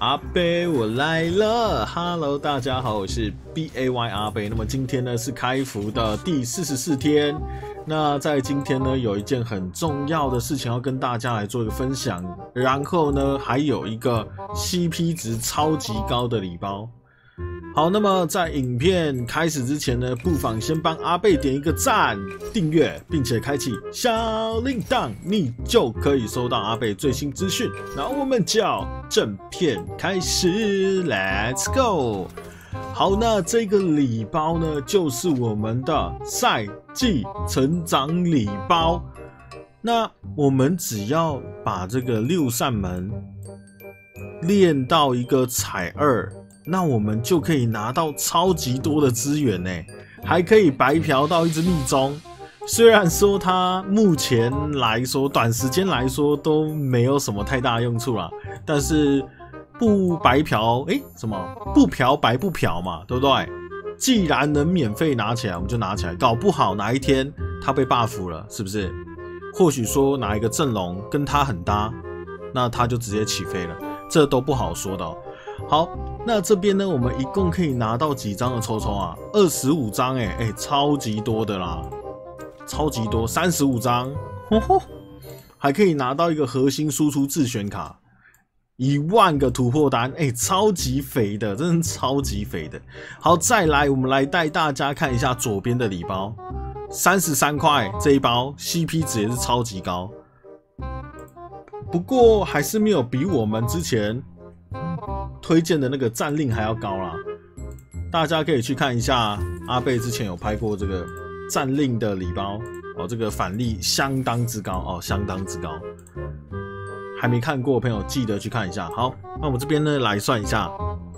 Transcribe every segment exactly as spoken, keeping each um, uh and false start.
阿贝，我来了 ！Hello， 大家好，我是 B A Y 阿贝。那么今天呢是开服的第四十四天。那在今天呢，有一件很重要的事情要跟大家来做一个分享。然后呢，还有一个 C P 值超级高的礼包。好，那么在影片开始之前呢，不妨先帮阿贝点一个赞、订阅，并且开启小铃铛，你就可以收到阿贝最新资讯。那我们就正片开始 ，Let's go！ 好，那这个礼包呢，就是我们的赛季成长礼包。那我们只要把这个六扇门练到一个彩二。那我们就可以拿到超级多的资源呢，还可以白嫖到一只密宗。虽然说它目前来说，短时间来说都没有什么太大用处啦，但是不白嫖，哎、欸，什么不嫖白不嫖嘛，对不对？既然能免费拿起来，我们就拿起来。搞不好哪一天它被 buff 了，是不是？或许说哪一个阵容跟它很搭，那它就直接起飞了，这都不好说的哦。好，那这边呢，我们一共可以拿到几张的抽抽啊？二十五张，哎哎，超级多的啦，超级多，三十五张，呵呵，还可以拿到一个核心输出自选卡，一万个突破单，哎，超级肥的，真的超级肥的。好，再来，我们来带大家看一下左边的礼包，三十三块这一包 ，C P 值也是超级高，不过还是没有比我们之前推荐的那个战令还要高啦，大家可以去看一下，阿贝之前有拍过这个战令的礼包哦，这个反例相当之高哦，相当之高。还没看过的朋友记得去看一下。好，那我们这边呢来算一下，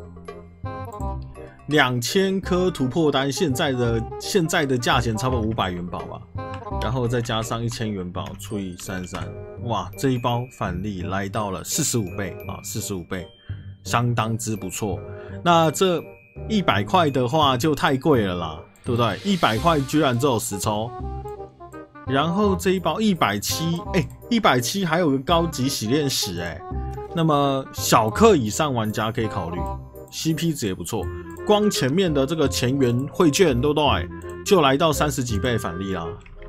两千颗突破单，现在的现在的价钱差不多五百元宝吧，然后再加上一千元宝除以三十三，哇，这一包反例来到了四十五倍啊，四十五倍。相当之不错，那这一百块的话就太贵了啦，对不对？一百块居然只有十抽，然后这一包一百七，哎，一百七还有个高级洗炼石，哎，那么小氪以上玩家可以考虑 ，C P 值也不错。光前面的这个前元汇券，对不对？就来到三十几倍返利啦，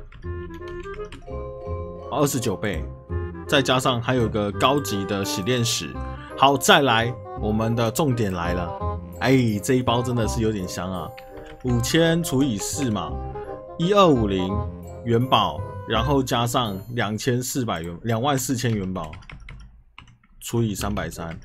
二十九倍，再加上还有个高级的洗炼石。好，再来，我们的重点来了，哎，这一包真的是有点香啊，五千除以四嘛，一二五零元宝，然后加上两千四百元，两万四千元宝，除以三百三，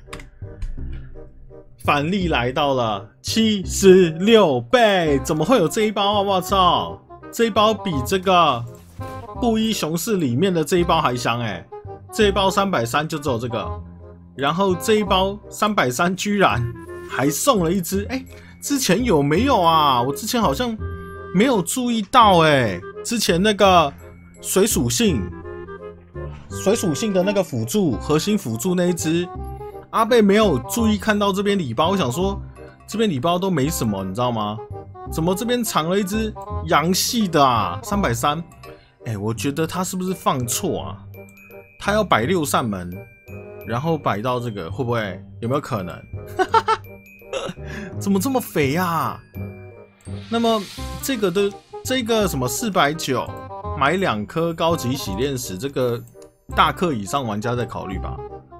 返利来到了七十六倍，怎么会有这一包啊？我操，这一包比这个布衣雄士里面的这一包还香哎、欸，这一包三百三就只有这个。然后这一包三百三居然还送了一只，哎，之前有没有啊？我之前好像没有注意到，哎，之前那个水属性、水属性的那个辅助、核心辅助那一只，阿贝没有注意看到这边礼包，我想说这边礼包都没什么，你知道吗？怎么这边藏了一只阳系的啊？三百三，哎，我觉得他是不是放错啊？他要摆六扇门。然后摆到这个会不会有没有可能？怎么这么肥呀、啊？那么这个的这个什么四百九买两颗高级洗炼石，这个大氪以上玩家在考虑吧。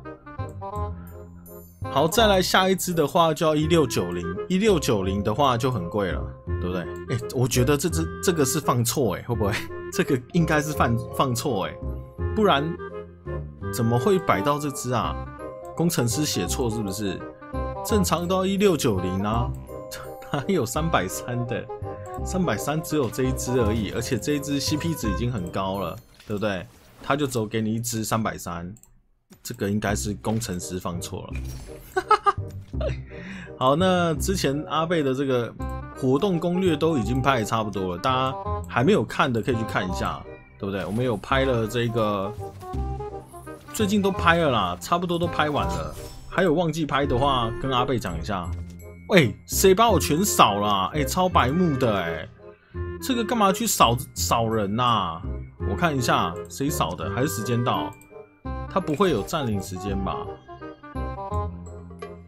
好，再来下一支的话就要一六九零，一六九零的话就很贵了，对不对？哎，我觉得这支这个是放错哎，会不会？这个应该是放放错哎，不然。怎么会摆到这只啊？工程师写错是不是？正常都要一六九零啊，哪有三百三的？三百三只有这一只而已，而且这一只 C P 值已经很高了，对不对？他就只有给你一只三百三，这个应该是工程师放错了。好，那之前阿贝的这个活动攻略都已经拍得差不多了，大家还没有看的可以去看一下，对不对？我们有拍了这个。最近都拍了啦，差不多都拍完了。还有忘记拍的话，跟阿贝讲一下。喂，谁把我全扫了？哎、欸，超白目的哎、欸！这个干嘛去扫扫人呐、啊？我看一下谁扫的，还是时间到？他不会有占领时间吧？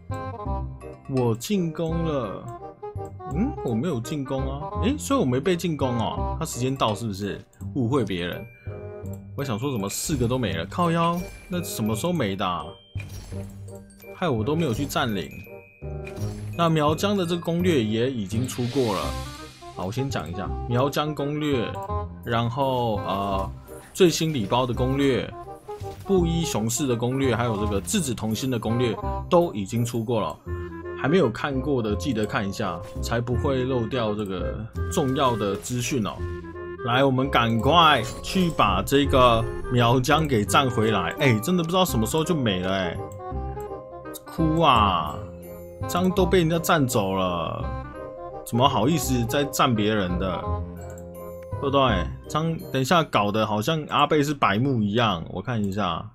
我进攻了。嗯，我没有进攻啊。诶，所以我没被进攻哦。他时间到是不是？误会别人。我想说怎么四个都没了？靠腰，那什么时候没的啊？害我都没有去占领。那苗疆的这个攻略也已经出过了。好，我先讲一下苗疆攻略，然后呃最新礼包的攻略。布衣雄士的攻略，还有这个质子同心的攻略都已经出过了，还没有看过的记得看一下，才不会漏掉这个重要的资讯哦。来，我们赶快去把这个苗疆给占回来。哎、欸，真的不知道什么时候就没了哎、欸，哭啊！这样都被人家占走了，怎么好意思再占别人的？对不对？这样等一下搞得好像阿贝是白目一样。我看一下，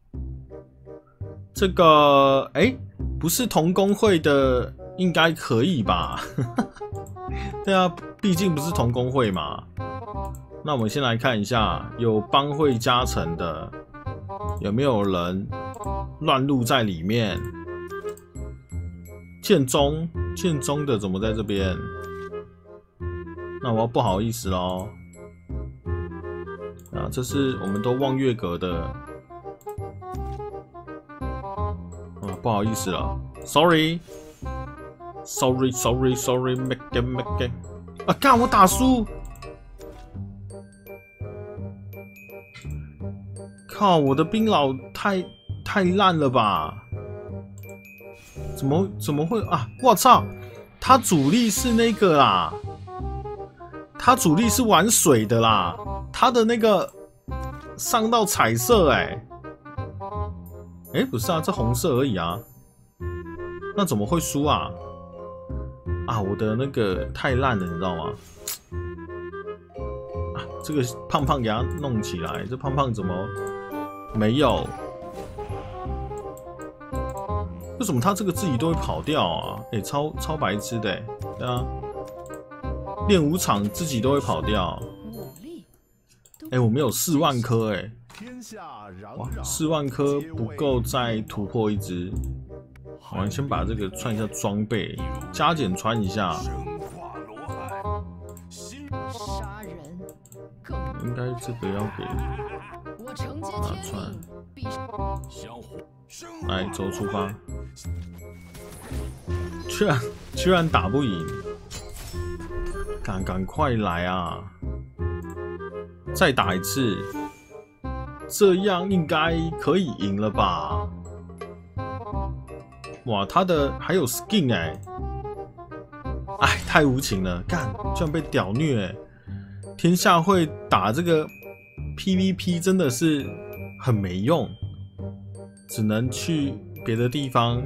这个哎、欸，不是同工会的，应该可以吧？对啊，毕竟不是同工会嘛。那我们先来看一下，有帮会加成的，有没有人乱入在里面？剑宗，剑宗的怎么在这边？那我要不好意思咯。啊，这是我们都望月阁的，啊，不好意思了 ，sorry，sorry，sorry，sorry，make it make it， 啊，干我打输，靠，我的冰老太太烂了吧？怎么怎么会啊？我操，他主力是那个啦。他主力是玩水的啦，他的那个上到彩色哎、欸，哎、欸、不是啊，这红色而已啊，那怎么会输啊？啊，我的那个太烂了，你知道吗？啊，这个胖胖给他弄起来，这胖胖怎么没有？为什么他这个自己都会跑掉啊？哎、欸，超超白痴的、欸，对啊。练武场自己都会跑掉，哎、欸，我们有四万颗，哎，哇，四万颗不够再突破一只。我们先把这个穿一下装备，加减穿一下。应该这个要给拿穿。来，走出发。居然居然打不赢。赶赶快来啊！再打一次，这样应该可以赢了吧？哇，他的还有 skin 哎、欸，哎，太无情了！干，居然被屌虐、欸！天下会打这个 P V P 真的是很没用，只能去别的地方。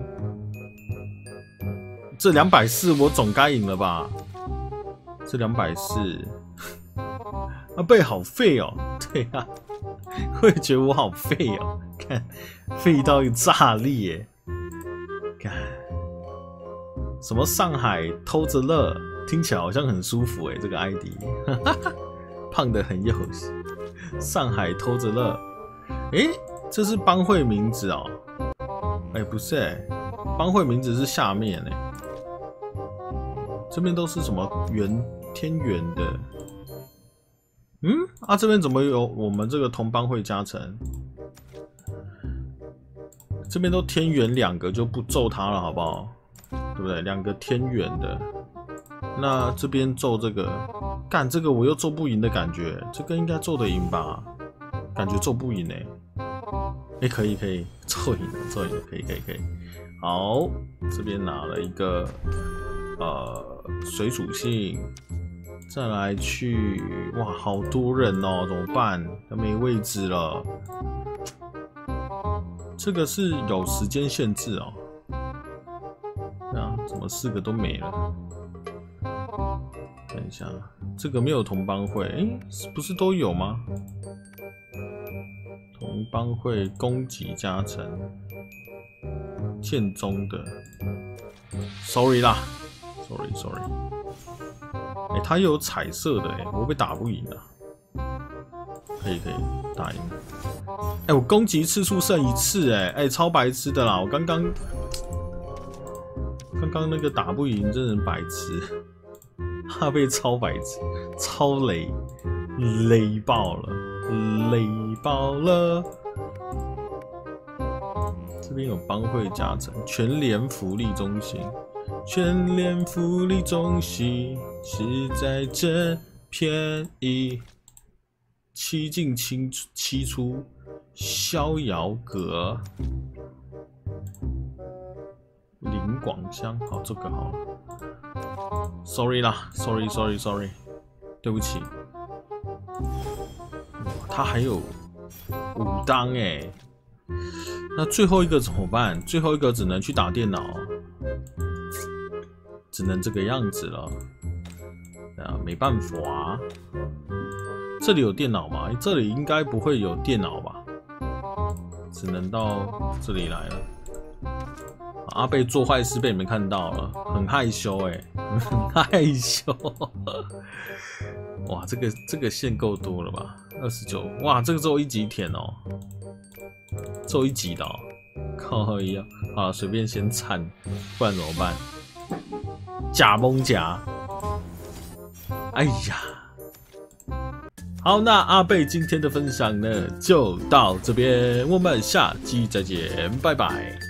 这两百四我总该赢了吧？这两百四，阿贝好废哦，对啊，我也觉得我好废哦，看废到一个炸裂耶，看什么上海偷着乐，听起来好像很舒服哎，这个 I D， 胖得很幼细，上海偷着乐，哎、欸，这是帮会名字哦，哎、欸、不是哎，帮会名字是下面哎。这边都是什么元天元的？嗯啊，这边怎么有我们这个同帮会加成？这边都天元两个就不揍他了，好不好？对不对？两个天元的，那这边揍这个，干这个我又揍不赢的感觉，这个应该揍得赢吧？感觉揍不赢哎、欸，哎、欸、可以可以，揍赢了揍赢了，可以可以可以。好，这边拿了一个。呃，水属性，再来去，哇，好多人哦，怎么办？都没位置了。这个是有时间限制哦。啊，怎么四个都没了？看一下，这个没有同帮会，哎，不是都有吗？同帮会攻击加成，剑宗的 ，sorry 啦。Sorry, sorry。哎、欸，他又有彩色的哎、欸，我被打不赢啊。可以可以，打赢了。哎、欸，我攻击次数剩一次哎、欸，哎、欸，超白痴的啦！我刚刚刚刚那个打不赢，真人白痴，阿贝超白痴，超雷，雷爆了，雷爆了。这边有帮会加成，全联福利中心，全联福利中心是在这便宜，七进七七出，逍遥阁。林广香，好，这个好了。Sorry 啦 ，Sorry Sorry Sorry， 对不起。他还有武当哎、欸，那最后一个怎么办？最后一个只能去打电脑，只能这个样子了。啊，没办法、啊。这里有电脑吗？这里应该不会有电脑吧？只能到这里来了。阿贝做坏事被你们看到了，很害羞哎、欸，很害羞。哇，这个这个线够多了吧？二十九，哇，这个只有一集舔哦，只有一集的哦，靠一样啊，随便先铲，不然怎么办？假蒙假，哎呀，好，那阿贝今天的分享呢就到这边，我们下期再见，拜拜。